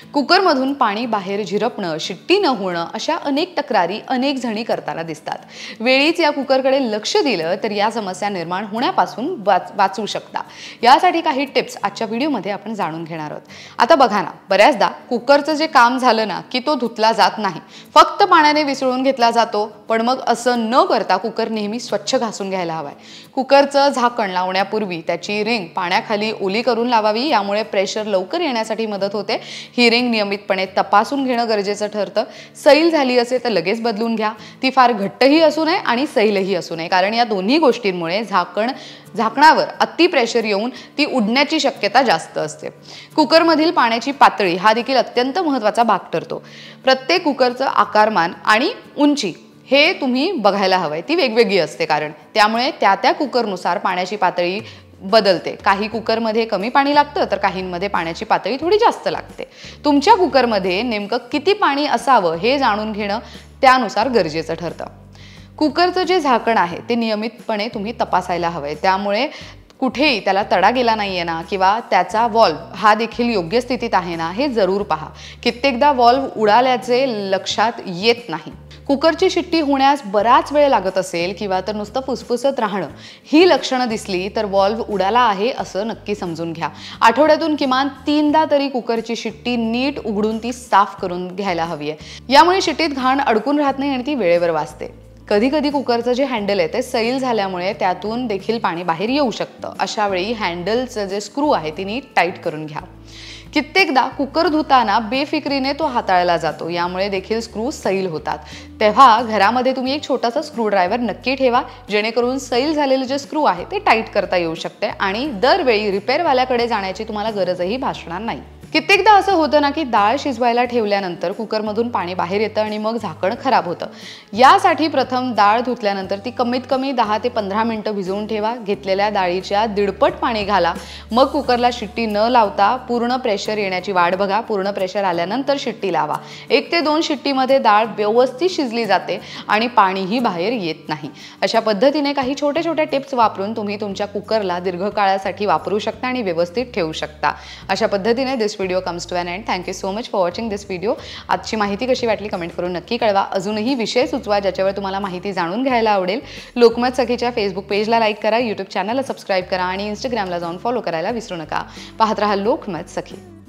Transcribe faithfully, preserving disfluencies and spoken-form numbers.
कुकरमधून पाणी बाहेर झिरपणं, शिट्टी न होणं अशा अनेक तक्रारी अनेक जणी करताना दिसतात. वेळीच या कुकरकडे लक्ष दिलं तर या समस्या निर्माण होण्यापासून वाचू शकता. यासाठी काही टिप्स आजच्या व्हिडिओमध्ये आपण जाणून घेणार आहोत. आता बघा ना, बऱ्याचदा कुकरचं जे काम झालं ना की तो धुतला जात नाही, फक्त पाण्याने विसळून घेतला जातो. पण मग असं न करता कुकर नेहमी स्वच्छ घासून घ्यायला हवाय. कुकरचं झाकण लावण्यापूर्वी त्याची रिंग पाण्याखाली ओली करून लावावी, यामुळे प्रेशर लवकर येण्यासाठी मदत होते. ही रिंग नियमितपणे तपासून घेणं गरजेचं ठरतं. सैल झाली असेल तर लगेच बदलून घ्या. ती फार घट्टही असू नये आणि सैलही असू नये, कारण या दोन्ही गोष्टींमुळे झाकण झाकणावर अति प्रेशर येऊन ती उडण्याची शक्यता जास्त असते. कुकरमधील पाण्याची पातळी हा देखील अत्यंत महत्त्वाचा भाग ठरतो. प्रत्येक कुकरचं आकारमान आणि उंची हे तुम्ही बघायला हवंय. ती वेगवेगळी असते, कारण त्यामुळे त्या त्या कुकरनुसार पाण्याची पातळी बदलते. काही कुकरमध्ये कमी पाणी लागतं तर काहींमध्ये पाण्याची पातळी थोडी जास्त लागते. तुमच्या कुकरमध्ये नेमकं किती पाणी असावं हे जाणून घेणं त्यानुसार गरजेचं ठरतं. कुकरचं जे झाकण आहे ते नियमितपणे तुम्ही तपासायला हवंय. त्यामुळे कुठेही त्याला तडा गेला नाहीये ना, किंवा त्याचा व्हॉल्व हा देखील योग्य स्थितीत आहे ना, हे जरूर पहा. कित्येकदा व्हॉल्व उडाल्याचे लक्षात येत नाही. कुकरची शिट्टी होण्यास बराच वेळ लागत असेल किंवा तर नुसतं फुसफुसत राहणं ही लक्षणं दिसली तर व्हॉल्व उडाला आहे असं नक्की समजून घ्या. आठवड्यातून किमान तीनदा तरी कुकरची शिट्टी नीट उघडून ती साफ करून घ्यायला हवी आहे. यामुळे शिट्टीत घाण अडकून राहत नाही आणि ती वेळेवर वाचते. कधी कधी कुकरचं जे हँडल आहे ते सैल झाल्यामुळे त्यातून देखील पाणी बाहेर येऊ शकतं. अशा वेळी हँडलचं जे स्क्रू आहे ते नीट टाईट करून घ्या. कित्येकदा कुकर धुताना बेफिक्रीने तो हाताळला जातो, यामुळे देखील स्क्रू सैल होतात. तेव्हा घरामध्ये तुम्ही एक छोटासा स्क्रू ड्रायव्हर नक्की ठेवा, जेणेकरून सैल झालेले जे स्क्रू आहे ते टाईट करता येऊ शकते आणि दरवेळी रिपेअरवाल्याकडे जाण्याची तुम्हाला गरजही भासणार नाही. कित्येकदा असं होतं ना की डाळ शिजवायला ठेवल्यानंतर कुकरमधून पाणी बाहेर येतं आणि मग झाकण खराब होतं. यासाठी प्रथम डाळ धुतल्यानंतर ती कमीत कमी दहा ते पंधरा मिनिटं भिजवून ठेवा. घेतलेल्या डाळीच्या दीडपट पाणी घाला. मग कुकरला शिट्टी न लावता पूर्ण प्रेशर येण्याची वाट बघा. पूर्ण प्रेशर आल्यानंतर शिट्टी लावा. एक ते दोन शिट्टीमध्ये डाळ व्यवस्थित शिजली जाते आणि पाणीही बाहेर येत नाही. अशा पद्धतीने काही छोटे छोटे टिप्स वापरून तुम्ही तुमच्या कुकरला दीर्घकाळासाठी वापरू शकता आणि व्यवस्थित ठेवू शकता. अशा पद्धतीने this video comes to an end. Thank you so much for watching this video. आजची माहिती कशी वाटली कमेंट करून नक्की कळवा. अजूनही विषय सुचवा ज्याच्यावर तुम्हाला माहिती जाणून घ्यायला आवडेल. लोकमत सखीच्या फेसबुक पेजला लाईक करा, यूट्यूब चॅनलला सबस्क्राईब करा आणि इंस्टाग्रामला जाऊन फॉलो करायला विसरू नका. पाहत रहा लोकमत सखी.